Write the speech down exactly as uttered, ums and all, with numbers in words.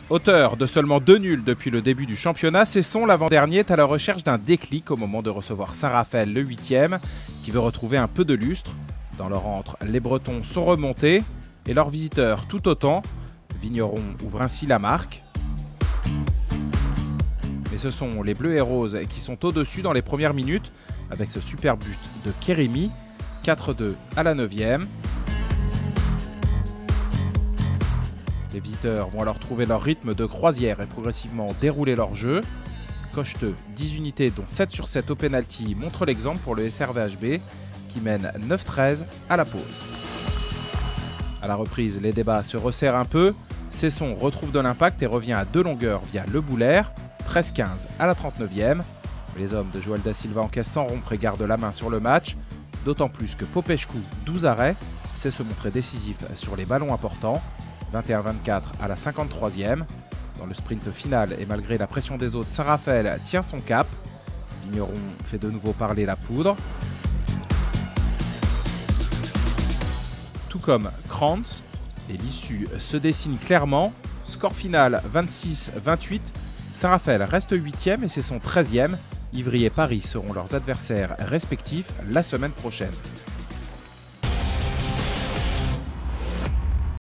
Auteur de seulement deux nuls depuis le début du championnat, Cesson, l'avant-dernier, est à la recherche d'un déclic au moment de recevoir Saint-Raphaël, le huitième, qui veut retrouver un peu de lustre. Dans leur antre, les Bretons sont remontés et leurs visiteurs tout autant. Vigneron ouvre ainsi la marque. Mais ce sont les Bleus et Roses qui sont au-dessus dans les premières minutes avec ce super but de Kérémy, quatre deux à la neuvième. Les visiteurs vont alors trouver leur rythme de croisière et progressivement dérouler leur jeu. Cocheteux, dix unités dont sept sur sept au pénalty montrent l'exemple pour le S R V H B qui mène neuf treize à la pause. À la reprise, les débats se resserrent un peu. Cesson retrouve de l'impact et revient à deux longueurs via Le Boulaire, treize quinze à la trente-neuvième. Les hommes de Joël Da Silva encaissent sans rompre et gardent la main sur le match. D'autant plus que Popescu, douze arrêts, sait se montrer décisif sur les ballons importants. vingt et un vingt-quatre à la cinquante-troisième. Dans le sprint final et malgré la pression des autres, Saint-Raphaël tient son cap. Vigneron fait de nouveau parler la poudre. Tout comme Krantz, et l'issue se dessine clairement. Score final vingt-six vingt-huit. Saint-Raphaël reste huitième et c'est son treizième. Ivry et Paris seront leurs adversaires respectifs la semaine prochaine.